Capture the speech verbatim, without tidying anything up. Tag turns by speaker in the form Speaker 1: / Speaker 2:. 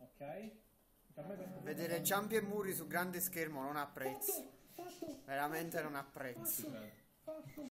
Speaker 1: Ok? Per me questo
Speaker 2: Vedere Ciampi e Muri su grande schermo non ha prezzo. Veramente non ha prezzo.
Speaker 1: Ci credo.